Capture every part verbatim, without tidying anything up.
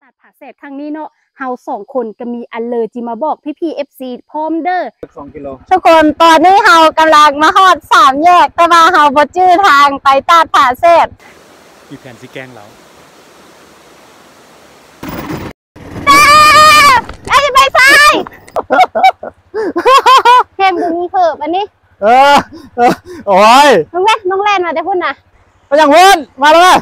ดผาแสดครั้งนี้เนาะเฮาสองคนก็มีอันเลยจิมาบอกพี่พีเอฟซีพร้อมเด้อสองกิโลทุกคนตอนนี้เฮากำลังมาฮอดสามแยกแต่ว่าเฮาบ่จื้อทางไปตาดผาแสดมีแผนสิแกล้งเราไอ้จะไปซ้ายแฮมดูมีเพิ่มอันนี้เออโอ้ยน้องแม่น้องแล่นมาแต่พุ่นน่ะไปอย่างพุ่นมาเลย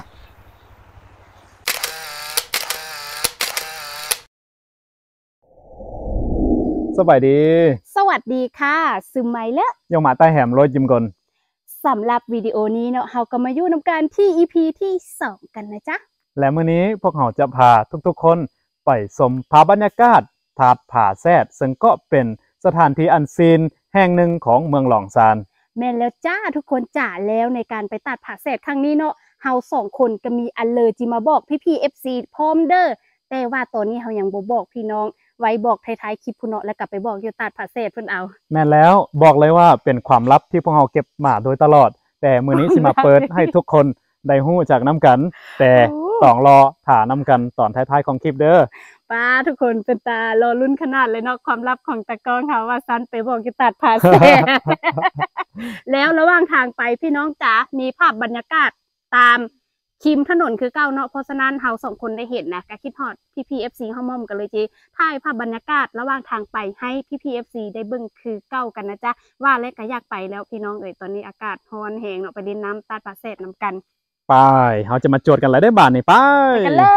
สบายดีสวัสดีค่ะซึมไหมเลอะยังมาใต้แหมรถยิมกลสำหรับวิดีโอนี้เนาะเฮาก็มาอยู่นำกันที่ อี พี ที่สองกันนะจ๊ะและมื้อนี้พวกเราจะพาทุกๆคนไปชมภาพบรรยากาศทาดผาแซดซึ่งก็เป็นสถานที่อันซีนแห่งหนึ่งของเมืองหลองซานแม่นแล้วจ้าทุกคนจ๋าแล้วในการไปตัดผาแซดครั้งนี้เนาะเฮาสองคนก็มีอันเลยจิมาบอกพี่พี เอฟ ซี พร้อมเด้อแต่ว่าตอนนี้เฮายังบ่บอกพี่น้องไว้บอกท้ายๆคลิปพุ่นเนาะแล้วกลับไปบอกอยู่ตัดผาแซดเพิ่นเอาแม่นแล้วบอกเลยว่าเป็นความลับที่พวกเราเก็บมาโดยตลอดแต่มื้อนี้สิมาเปิดให้ทุกคนได้ฮู้จากน้ำกันแต่ต้องรอถ่าน้ำกันตอนท้ายๆของคลิปเด้อป้าทุกคนเป็นตารอลุ้นขนาดเลยเนาะความลับของตะกองเขาว่าซันไปบอกอยู่ตัดผาแซด แล้วระหว่างทางไปพี่น้องจ๋ามีภาพบรรยากาศตามคิมถนนคือเก้าเนาะเพราะฉะนั้นเฮาสองคนได้เห็นนะก็คิดฮอดพี่พีเอฟซีเฮามอมกันเลยจีถ่ายภาพบรรยากาศระหว่างทางไปให้พี่พีเอฟซีได้เบิ่งคือเก้ากันนะจ๊ะว่าและก็อยากไปแล้วพี่น้องเอ๋ยตอนนี้อากาศร้อนแหงเนาะไปเล่นน้ำตัดผาแซดน้ำกันไปเฮาจะมาโจทย์กันแล้วได้บาทนี่ไปกันเลย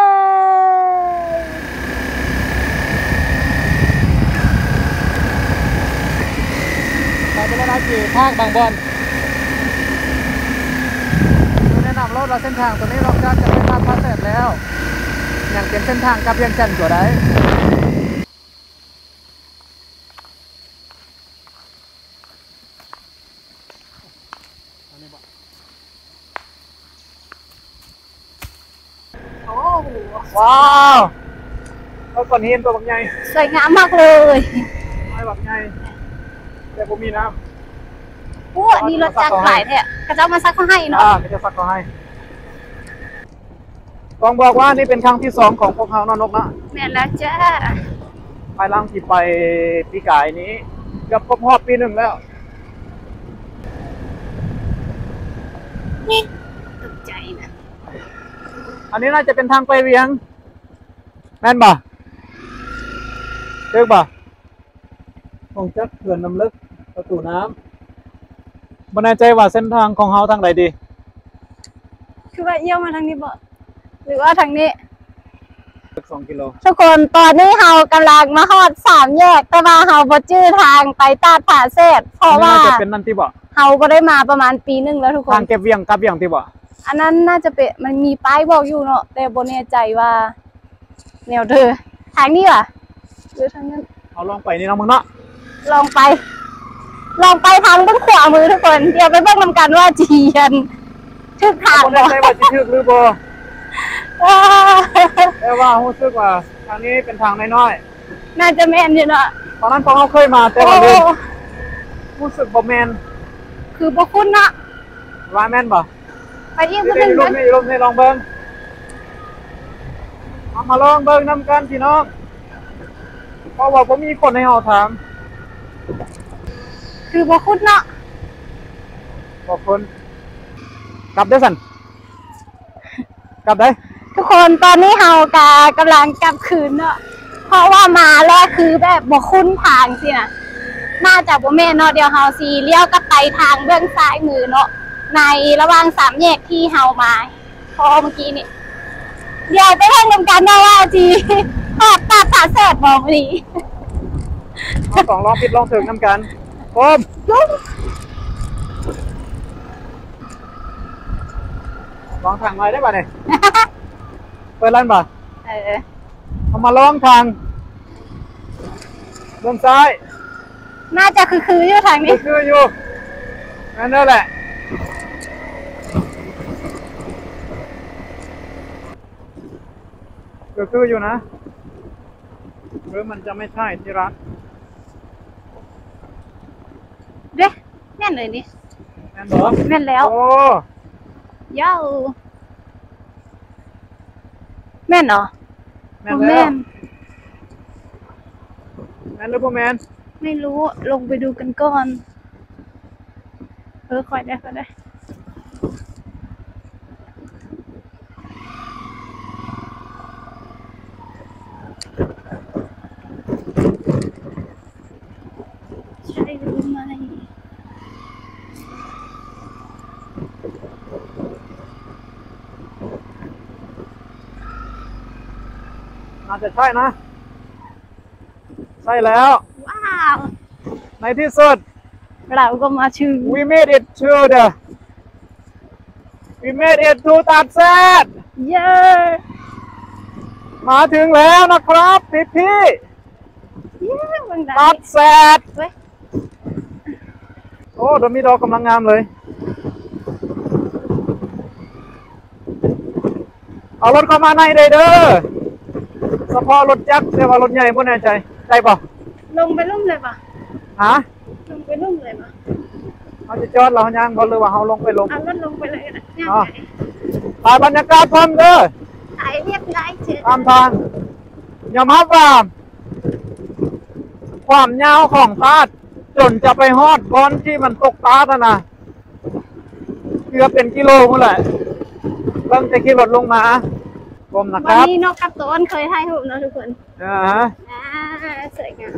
ไปเป็นระดับที่ภาคบางบอนแนะนำรถเราเส้นทางตัวนี้เราจะจะไปทาดผาแซดแล้วอย่างเป็นเส้นทางกับเวียงจันทร์ตัวใดว้าวเอาก้อนหินตัวแบบใหญ่สวยงามมากเลยไม้แบบใหญ่แต่ผมมีน้ำอู้นี่รถจักรหลายเนี่ยกระเจ้ามาซักเขาให้เนาะอ่าไม่จะซักเขาให้ต้องบอกว่านี่เป็นครั้งที่สองของพวกเขานนกนะแม่แล้วจ้าไปล่างที่ไปปีกายนี้เกือบครบรอบปีหนึ่งแล้วตกใจนะอันนี้น่าจะเป็นทางไปเวียงแม่นบ่เลือกบ่ของจักเขื่อนน้ำลึกประตูน้ำบ่แน่ใจว่าเส้นทางของเขาทางใดดีคือว่าเยี่ยมมาทางนี้บ่หรือว่าทางนี้สองกิโลทุกคนตอนนี้เฮากำลังมาฮอดสามแยกแต่ว่าเฮาบ่จื้อทางไปตาดผาแซดเพราะว่าจะเป็นนั่นที่บ่เฮาบ่ได้มาประมาณปีนึงแล้วทุกคนทางเก็บเวียงกับเวียงที่บ่อันนั้นน่าจะเป็นมันมีป้ายบอกอยู่เนาะแต่บ่แน่ใจว่าแนวเธอทางนี้ว่ะหรือทางนั้นเอาลองไปนี่น้องมึงเนาะลองไปลองไปทางด้านขวามือทุกคนเดี๋ยวไปเบิ่งนำกันว่าเจียนทึกทางบ่ได้ว่าสิทึกหรือบ่แต่ว่ารู้สึกว่าทางนี้เป็นทางน้อยๆน่าจะแม่นอยู่เนาะตอนนั้นพอเขาเคยมาแต่ว่าลืมรู้สึกบ่แม่นคือบ่คุ้นเนาะว่าแม่นบ่ไปอีกคนนึงลงนี่ลงนี่ลองเบิ่งเอามาลองเบิ่งนำกันพี่น้องเพราะว่าผมมีคนให้เฮาถามคือบ่คุ้นเนาะบ่คุ้นกลับได้สั่นกลับได้ทุกคนตอนนี้เฮากะกำลังกลับคืนเนาะเพราะว่ามาแล้วคือแบบบ่คุ้นทางสินะน่าจะบ่แม่นเนาะเดี๋ยวเฮาสิเลี้ยวกลับไปทางเบื้องซ้ายมือเนาะในระหว่างสามแยกที่เฮามาพอเมื่อกี้นี่เดี๋ยวไปเล่นกันนะว่าจีภาพตาผาแซดบอกดีเอาสองลองผิดลองถึงน้ำกันโอมยุ่งลองทางหน่อยได้ป่ะเนี่ยเปิดร้านป่ะเออเอามาลองทางเบื้องซ้ายน่าจะคือคืออยู่ทางนี้คืออยู่นั่นนั่นแหละก็คืออยู่นะหรือมันจะไม่ใช่ที่รักเด้แม่นเลยนี่แม่นเหรอแม่นแล้วโอ้ยาวแม่นเหรอแมนแมแล้วนแมนหรือพ่อแมนไม่รู้ลงไปดูกันก่อนเออคอยได้คอยได้ใช่หรือไม่น่าจะใช่นะใช่แล้วว้าวในที่สุดเราก็มาถึง we made it to the we made it to ตัดแซดเย้มาถึงแล้วนะครับพี่พี่เย้เบิ่งตัได้ดแซดเว้ยโอ้ดอกมีดอกกำลังงามเลย เอารถเข้ามาในเลยเด้อเฉพาะรถจักรแต่ว่ารถใหญ่ไม่แน่ใจได้ปะลงไปลุ่มเลยปะฮะลงไปลุ่มเลยปะเขาจะจอดเราย่างบอลหรือว่าเขาลงไปลงเอารถลงไปเลยนะเนี่ยอ๋อ ถ่ายบรรยากาศพร้อมเด้อถ่ายเรียบร้อยเฉยตามทางยอมรับว่าความยาวของตาดจนจะไปฮอดบอลที่มันตกตาดนะเกือบเป็นกิโลมั้งแหละเพิ่งจะขี่รถลงมาผมนะควันรับนี้นกกระโตนเคยถ่ายรูปเนาะทุกคนอ่าฮะอ่าสวยงาม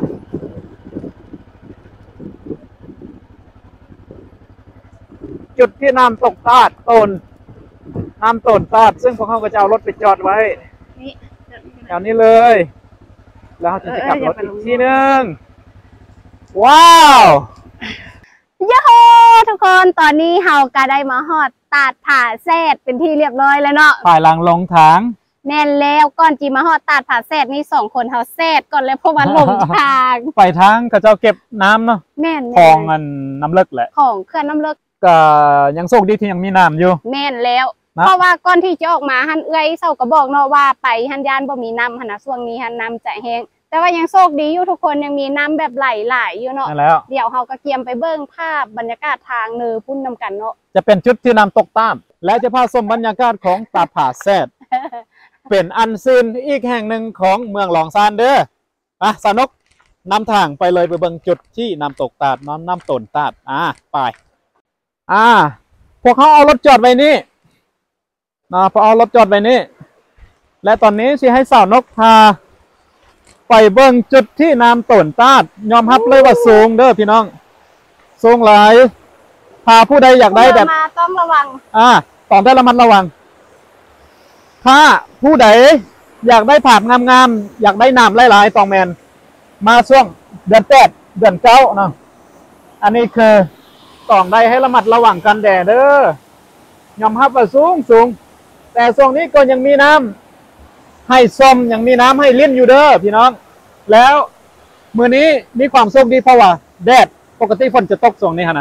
จุดที่น้ำตกตาดตนน้ำตนตาดซึ่งพวกเขาก็จะเอารถไปจอดไว้นี่แถวนี้เลย แล้วเขาจะกลับรถอีกทีนึงว้าวโย่ทุกคนตอนนี้เฮาก็ได้มาฮอดตาดผาแซดเป็นที่เรียบร้อยแล้วเนาะฝ่ายหลังลงทางแม่นแล้วก่อนจีมาฮอดตาดผาแซดนี่สองคนเฮาแซดก่อนแล้วเพราะว่าหลงทางไปทางก็จะเก็บน้ำเนาะแม่นคลองอันน้ำเลิกแหละของเคลื่อนน้ำเลิกก็ยังโชคดีที่ยังมีน้ำอยู่แม่นแล้วนะเพราะว่าก่อนที่จะออกมาหันเอื้อยเศร้าก็บอกเนาะว่าไปหันยานบ่มีน้ำหันนะช่วงนี้หันน้ำจะแห้งแต่ว่ายังโชคดีอยู่ทุกคนยังมีน้ำแบบไหลหลายอยู่เนาะนั่นแล้วเดี๋ยวเฮาก็เกียมไปเบิ่งภาพบรรยากาศทางเนอพุ่นนำกันเนาะจะเป็นจุดที่น้ำตกตาม และจะพาชมบรรยากาศของตาดผาแซด เป็นอันซีนอีกแห่งหนึ่งของเมืองหลองซานเด้ออ่ะสาวนกนำทางไปเลยไปเบิ่งจุดที่น้ำตกตาดน้ำน้ำตนตาดอ่าไปอ่า พวกเขาเอารถจอดไว้นี่นะพอเอารถจอดไว้นี่และตอนนี้สิให้สาวนกพาไปเบิ่งจุดที่น้ำตนตาดยอมรับเลยว่าสูงเด้อพี่น้องสูงหลายพาผู้ใดอยากได้แบบมาต้องระวังอ่าตอนได้ระมัดระวัง ถ้าผู้ใดอยากได้ภาพงามๆ อยากได้น้ำหลายๆตองแมน มาช่วงเดือนแปดเดือนเก้าเนาะ อันนี้คือตองได้ให้ระมัดระวังกันแดดเด้อยอมรับว่าสูงสูง แต่ช่วงนี้ก็ยังมีน้ำให้ส้มยังมีน้ำให้ลิ้นอยู่เด้อพี่น้อง แล้วมื้อนี้มีความโชคดีเพราะว่าแดดปกติฝนจะตกช่วงนี้ฮะนะ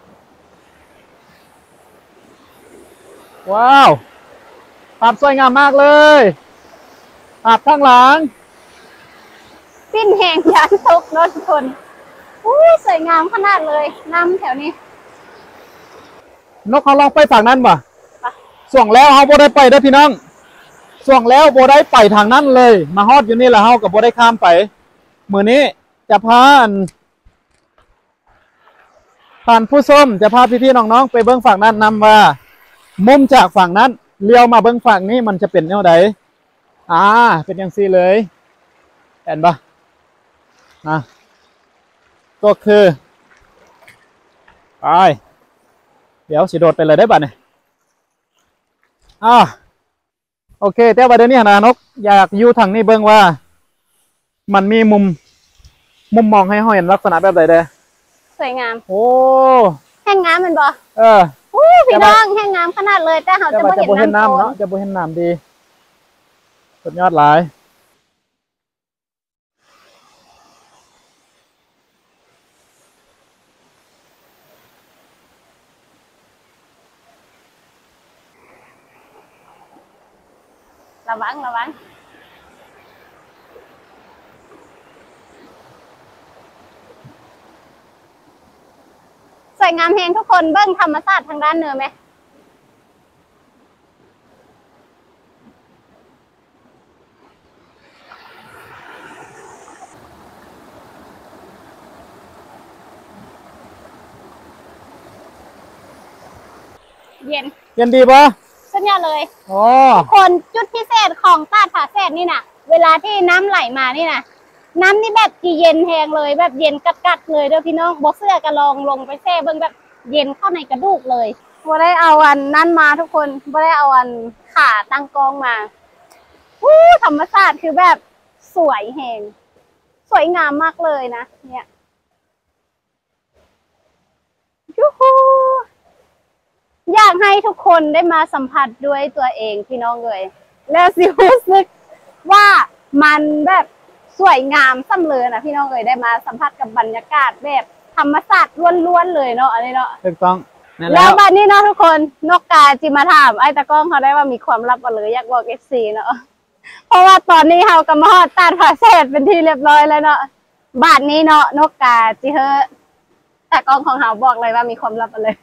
ว้าว ภาพสวยงามมากเลยภาพข้างหลังปิ้นแหงยานตกเนาะทุกคนอู้สวยงามขนาดเลยน้ำแถวนี้นกเขาลองไปฝั่งนั้นป่ะไปส่วงแล้วเขาโบได้ไปเด้อพี่น้องส่วงแล้วโบได้ไปทางนั้นเลย มาฮอดอยู่นี่แหละเขากับโบได้ข้ามไปมือนี้จะพาอันผ่านผู้ชมจะพาพี่ๆน้องๆไปเบื้องฝั่งนั้นนำว่ามุมจากฝั่งนั้นเลี้ยวมาเบื้องฝั่งนี้มันจะเป็นแนวใดอ่าเป็นอย่างซี่เลยเห็นปะนะก็คือไปเดี๋ยวสิโดดไปเลยได้ป่ะเนี่ยอ่าโอเคแต่ว่าเดี๋ยวนี้นะนกอยากอยู่ทางนี้เบิ่งว่า มันมีมุม มุมมองให้เฮาเห็นลักษณะแบบใดเด้อสวยงามโอ้แห้งงามแมันบ่เอออู้พี่น้องแห้งงามขนาดเลยแต่เขาจะจะบ่บ่จะบ่เห็เห็นนน้ำน้ำโขเนาะนจะบ่เห็นน้ำดีสุดยอดหลายระวังระวังสวยงามแหงทุกคนเบิ้งธรรมชาติทางด้านเหนือไหมเย็นเย็นดีปะสุดยอดเลยอ๋อคนจุดพิเศษของตาดผาแซดนี่นะเวลาที่น้ำไหลมานี่นะน้ำนี่แบบจีเย็นแหงเลยแบบเย็นกัดๆเลยเด้อพี่น้องบอเสื้อกระลองลงไปแช่เบิ่งแบบเย็นเข้าในกระดูกเลยบ่ได้เอาอันนั่นมาทุกคนบ่ได้เอาอันขาตั้งกล้องมาวู้ธรรมชาติคือแบบสวยแหงสวยงามมากเลยนะเนี่ยยูฮูอยากให้ทุกคนได้มาสัมผัสด้วยตัวเองพี่น้องเลยแล้วสิรู้สึกว่ามันแบบสวยงามซ้ำเลยนะพี่น้องเลยได้มาสัมผัสกับบรรยากาศแบบธรรมชาติล้วนๆเลยเนาะอันนี้เนาะถูกต้องนั่นแล้แล้ว วบัดนี้เนาะทุกคนนกกาจิมาถามไอ้ตะก้องเขาได้ว่ามีความลับอะไรอยากบอกเอฟซีเนาะเพราะว่าตอนนี้เขากำลังฮอดตาดผาแซดเป็นที่เรียบร้อยแล้วเนาะบาดนี้เนาะนกกาจิเฮอตะก้องของเขาบอกเลยว่ามีความลับอะไร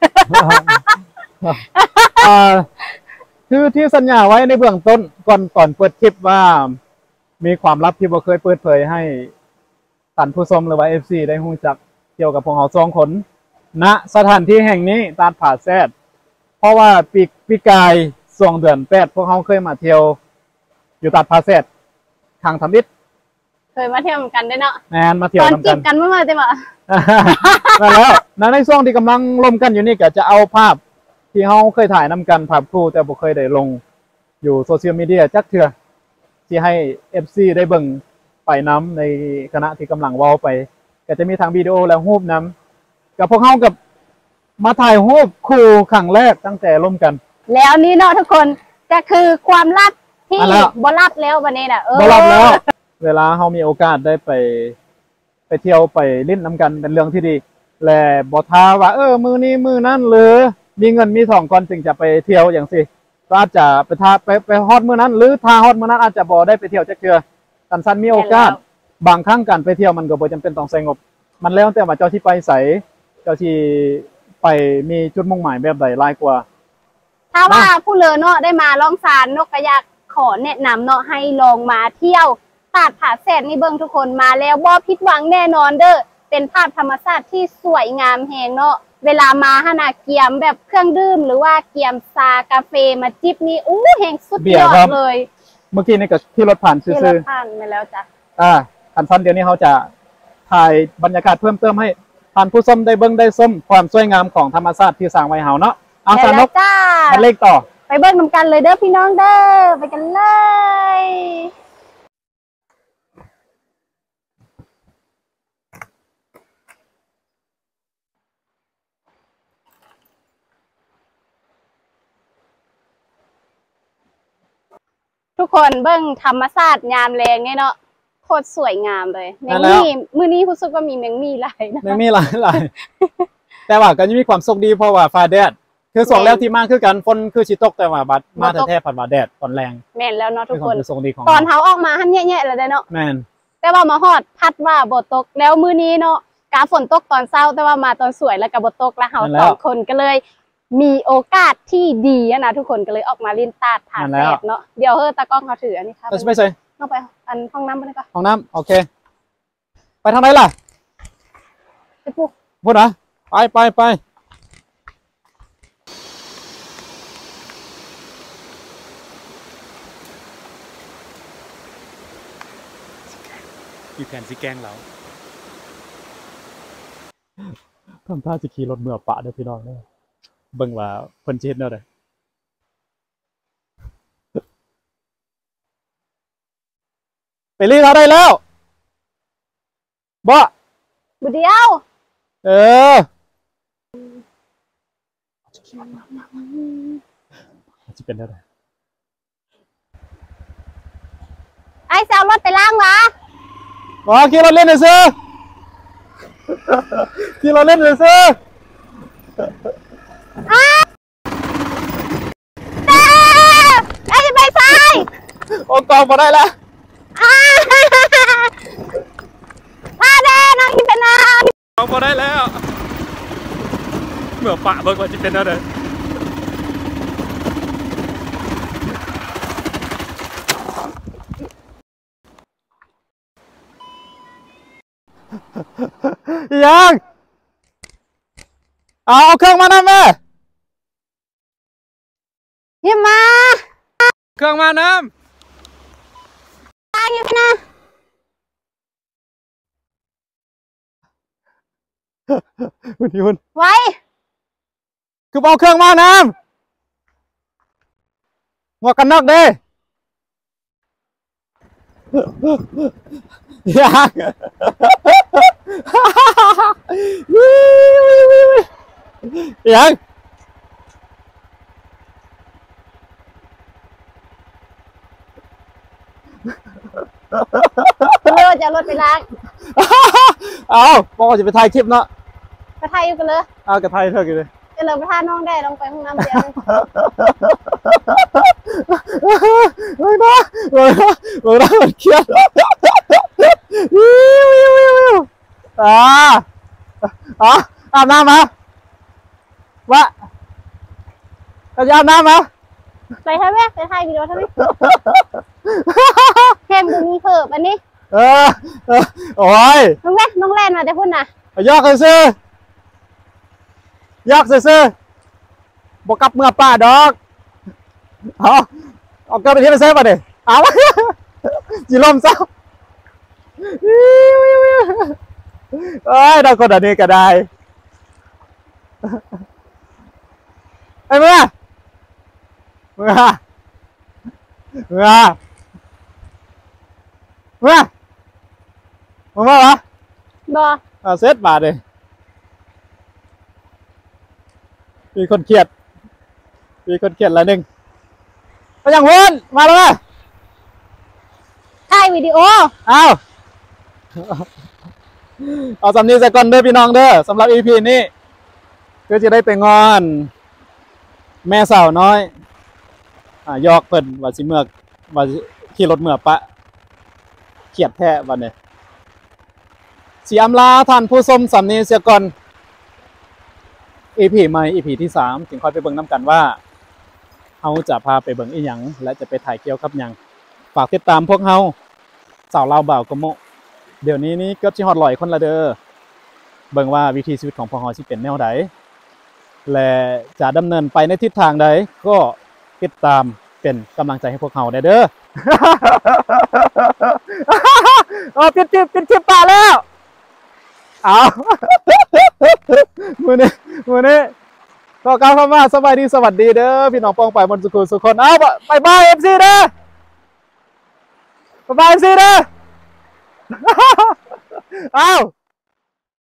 อ่าคือที่สัญญาไว้ในเบื้องต้นก่อนก่อนเปิดคลิปว่ามีความลับที่บ่เคยเปิดเผยให้ท่านผู้ชมหรือว่า เอฟ ซี ได้รู้จักเกี่ยวกับพวกเราสองคนณสถานที่แห่งนี้ตาดผาแซดเพราะว่าปีปีกายช่วงเดือนแปดพวกเขาเคยมาเที่ยวอยู่ตาดผาแซดทางทำอิฐเคยมาเที่ยวเหมือนกันด้วยเนาะแมนมาเที่ยตวอนนำจีกับ นกันเมื่อไหร่จะมานั่นแล้วนั่นในช่วงที่กำลังล่มกันอยู่นี่ก็จะเอาภาพที่เขาเคยถ่ายนำกันภาพคู่แต่บ่เคยได้ลงอยู่โซเชียลมีเดียจักเทื่อที่ให้ เอฟ ซี ได้เบิ่งไปน้ำในคณะที่กำลังเว้าไปก็จะมีทางวิดีโอและรูปน้ำกับพวกเขากับมาถ่ายรูปคู่ครั้งแรกตั้งแต่ล่มกันแล้วนี่เนาะทุกคนจะคือความลับที่มาแล้วบลับแล้ววันนี้นะเออบ่รับแล้ว เวลาเขามีโอกาสได้ไปไปเที่ยวไปลิ้นน้ำกันเป็นเรื่องที่ดี และบอท้าว่าเออมือนี้มือนั้นหรือมีเงินมีทองก่อนจึงจะไปเที่ยวอย่างสิก็อาจจะไปทาไปไปฮอดมือนั้น หรือทาฮอดมือนั้นอาจจะบอได้ไปเที่ยวจักเทื่อสันสันมีโอกาส บางครั้งการไปเที่ยวมันก็บ่จำเป็นต้องใส่งบ มันแล้วแต่ว่าเจ้าที่ไปใสเจ้าที่ไปมีจุดมุ่งหมายแบบใดหลายกว่าถ้าว่าผู้เลอเนาะได้มาล่องซานนกกระยากขอแนะนำเนาะให้ลองมาเที่ยวตาดผาแซดนี่เบิ่งทุกคนมาแล้วบ่ผิดหวังแน่นอนเด้อเป็นภาพธรรมชาติที่สวยงามแฮงเนาะเวลามาหนาเกียมแบบเครื่องดื่มหรือว่าเกียมซากาแฟมาจิบนี่อู้แฮงสุดยอดเลยเมื่อกี้นี่ก็ที่รถผ่านซื่ที่เราอผ่านไปแล้วจ้ะๆอ่าคันฟันเดี๋ยวนี้เขาจะถ่ายบรรยากาศเพิ่มเติมให้ท่านผู้ชมได้เบิ่งได้ชมความสวยงามของธรรมชาติที่สร้างไว้เฮาเนาะเอาสนุกจ้ามาเลขต่อไปเบิ่งนำกันเลยเด้อพี่น้องเด้อไปกันเลย ทุกคนเบิ่งธรรมชาติยามแรงไงเนาะโคตรสวยงามเลยแมงมี่มื้อนี้รู้สึกว่ามีแมงมี่หลายนะไม่มีหลายหลาย แต่ว่าก็จะมีความสุขดีเพราะว่าฟ้าแดดคือสองแล้วที่มากคือกันฝนคือชิตกแต่ว่าบัดมาแท้ๆผัดว่าแดดตอนแรงแม่นแล้วเนาะทุกคนคือความสุขดีของตอนเฮาออกมาหั่นแย่ๆแล้วได้เนาะแม่นแต่ว่ามาฮอดพัดว่าบ่ตกแล้วมื้อนี้เนาะกาฝนตกตอนเช้าแต่ว่ามาตอนสวยแล้วก็บ่ตกแล้วเฮาสองคนก็เลย มีโอกาสที่ดีอะนะทุกคนก็เลยออกมาลินตาดผาแซดเนาะเดี๋ยวเฮ้อตากล้องเขาถืออันนี้ครับเราจะไปใส่ต้องไปอันห้องน้ำไปเลยก่อนห้องน้ำโอเค ไปทางไหนล่ะไปปุ๊บพูดนะไปไปไปมีแผนสิแกล้งเราทำท่าจะขี่รถเมื่อปะเด้อพี่น้องเด้อเบิ่งว่าเพิ่นสิเฮ็ดแนวใดไปรีเขาได้แล้วบ่บุเดียวเออจะเป็นอะไรไอ้แซวรถไปล้างวะอ๋อขี่รถเล่นหน่อยสิขี่รถเล่นหน่อยสิไอ้จะไปซ้ายโอ้กองมาได้แล้วพาแดนางที่เป็นนางกองมาได้แล้วเมื่อปะเบิกว่าจะเป็นอะไรยังเอาเครื่องมาหน่อยแม่เฮียมาเครื่องมาน้ตายเฮียนะำคุณพี่คุณไว้คือเอาเครื่องมาน้ำหมวกกันน็อกเด้ยังยังเลิกจะรถไปล้างเอาบอกว่าจะไปถ่ายคลิปเนาะกระไทยอยู่กันเลยเอากระไทยเถอะกันเลยจะเลิกไปท่าน้องได้ลงไปห้องน้ำเดียวเฮ้ยนะเฮ้ยนะเฮ้ยนะมันเครียดวิววิววิววิวอ่าอ๋ออาบน้ำมาวะก็จะอาบน้ำมาไปท่าแม่ไปถ่ายวิดีโอท่านี้แคมกูมีเพิ่มอันนี้เออเออโอ้ยน้องแม่น้องแลนมาแต่พุ่นน่ะยอกซื้อยอกซื้อบอกกับเมื่อป้าดอกเอาเอาเกินไปที่ไปเซฟมาดิเอาจีลมเศร้าเอ้ยเราคนอันนี้ก็ได้ไอ้เมื่อเมื่อเมื่อเมื่อมึงมาวะบอเอาเซตบาทเลยมีคนเครียดมีคนเครียดละหนึ่งไปยังวุ้นมาแล้วนะถ่ายวิดีโอเอาเอาสำนีใส่ก่อนเด้อพี่น้องเด้อสำหรับ อี พี นี้ก็จะได้ไปงอน แม่สาวน้อยอ่ายอกเพิ่นว่าสิเมือกว่าสิขี่รถเมือกปะเขียดแท้วันนี้สีอำลาท่านผู้ชมสำนีเสียก่อน อี พี ใหม่ อี พี ที่สามจึงค่อยไปเบิ่งน้ำกันว่าเฮาจะพาไปเบิ่งอีหยังและจะไปถ่ายเกี่ยวกับหยังฝากติดตามพวกเฮาสาวลาวบ่าวกะโมะเดี๋ยวนี้นี่เกือบสิฮอดร้อยคนละเด้อเบิ่งว่าวิถีชีวิตของพวกเฮาสิเป็นแนวใดและจะดำเนินไปในทิศทางใดก็ติดตามเป็นกำลังใจให้พวกเฮาได้เด้อ โอ้ปิดคลิปปิดคลิปป่าแล้วเอามือนี้มือนี้ก็กล่าวคำว่าสบายดีสวัสดีเด้อพี่น้องปองไปบนสุขุมสุขคนเอาบายบายเอฟซีเด้อบายบายเอฟซีเด้อเอา